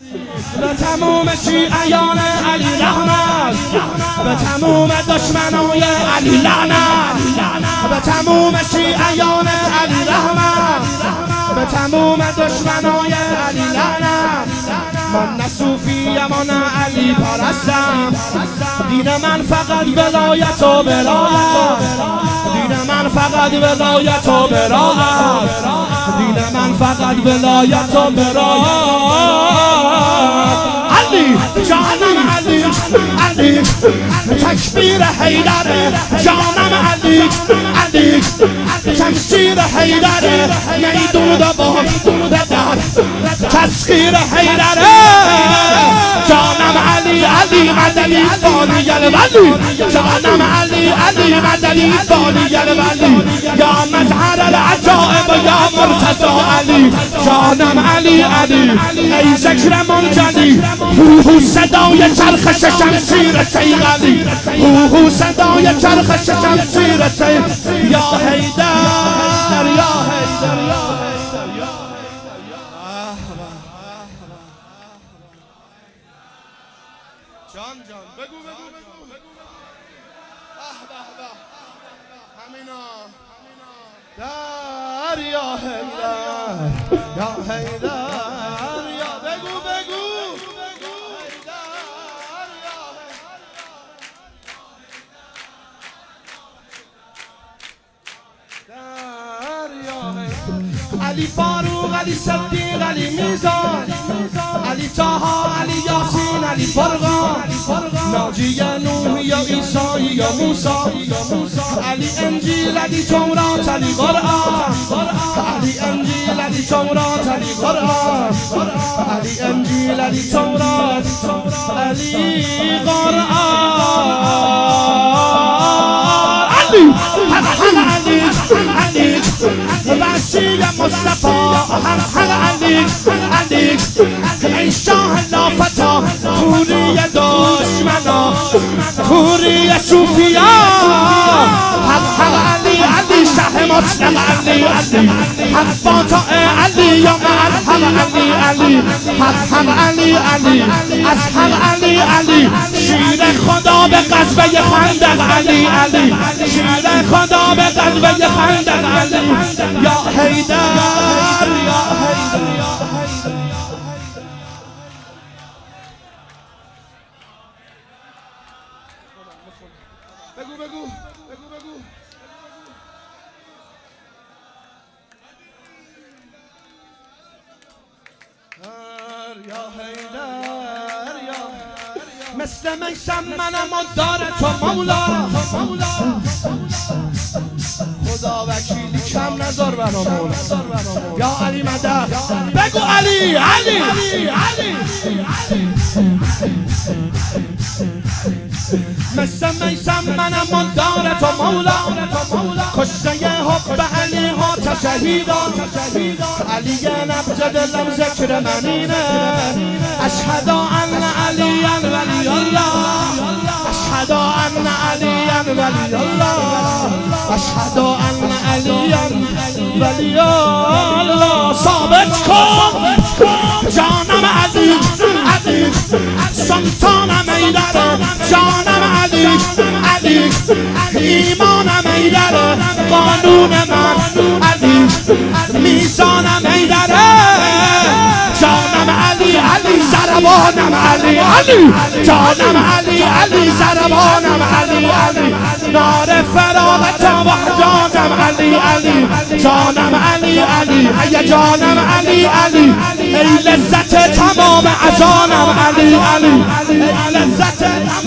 به تموم شیعیان علی رحمت، به تموم دشمنای علی لعنت، به تموم شیعیان علی رحمت، به تموم دشمنای علی لعنت. من نه صوفیم و نه علی پرستم، دین من فقط ولایت و براءت، دین من فقط ولایت و براءت، دین من فقط ولایت و براءت. علی جانم علی علی تکبیر حیدر، جانم علی علی تکبیر حیدر، میدون با تسخیر حیدر، جانم علی علی مدنی فانی الولی، جانم علی علی مدنی فانی الولی، یا مظهر العجائب یا مرتضی علی، جانم علی علی ای ذکر منجلی، هو صدای چرخش شمشیر سیغلی، هو صدای چرخش شمشیر سیغلی، یا حیدر یا حیدر یا جان جان بگو بگو بگو همینا در یا حیدر یا حیدر یا بگو بگو علی فاروق علی صدیق علی میزان علی طاها علی یاسین علی فرقان ناجی نوح یا عیسی یا موسی علی انجیل علی تورات علی قرآن علی انجیل علی تورات علی قرآن علی انجیل علی تورات علی قرآن علی علی علی وسیل مصطفی علی علی ای شاه لافتا کوری دشمنا کوری صوفیا علی علی شه مطلق علی علی حق علی یا مرحب علی علی حق علی علی اصحاب علی علی شیر خدا به غزوه خندق علی علی شیر خدا به غزوه خندق علی یا حیدر یا حیدر یا حیدر بگو بگو بگو بگو یا حیدر یا مثل میسم منم و دار تو مولا خدا وکیلی کم نذار برامون یا علی مدد بگو علی علی علی مثل میسم منم و دار تو مولا کشته حب علی ها تشهیدان علی نبض دلم ذکر منینه اشهد ان علی ولی الله اشهد ان علی ولی الله اشهد ان علی ولی الله ثابت کن جانم علی علی سلطانم ایدر جانم علی علی ایمانم ایدر قانون من علی میزانم ایدر جانم علی علی زربانم علی علی جانم علی علی زربانم علی علی نار فراغت وحدانم علی علی جانم علی علی ای جانم علی علی ای لذت تمام اذانم علی علی ای لذت